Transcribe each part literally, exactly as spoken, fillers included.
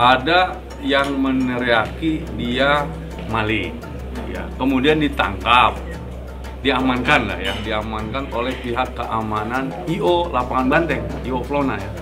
ada yang meneriaki dia maling, ya. Kemudian ditangkap, diamankan lah ya, diamankan oleh pihak keamanan I O Lapangan Banteng, I O Flona ya.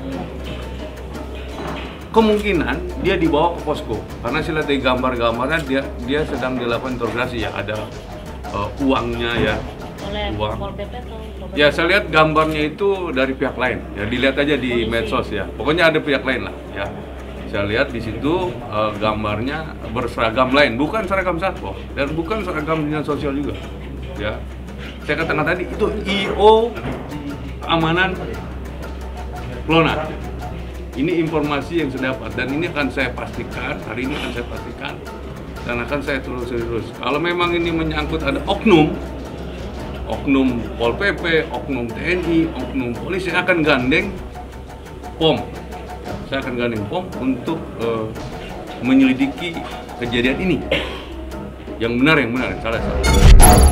Kemungkinan dia dibawa ke posko karena saya lihat dari gambar-gambarnya dia dia sedang dilakukan interogasi ya, ada uh, uangnya ya, oleh uang. Pol P P atau Pol P P? Ya saya lihat gambarnya itu dari pihak lain ya, dilihat aja di Polisi. Medsos ya, pokoknya ada pihak lain lah ya. Saya lihat di situ uh, gambarnya berseragam lain, bukan seragam satpol dan bukan seragam dinas sosial juga ya. Saya katakan tadi itu I O keamanan Flona. Ini informasi yang saya dapat dan ini akan saya pastikan, hari ini akan saya pastikan dan akan saya terus-terus. Kalau memang ini menyangkut ada oknum, oknum Pol P P, oknum T N I, oknum polisi, saya akan gandeng P O M. Saya akan gandeng P O M untuk uh, menyelidiki kejadian ini. Yang benar, yang benar, yang salah, salah.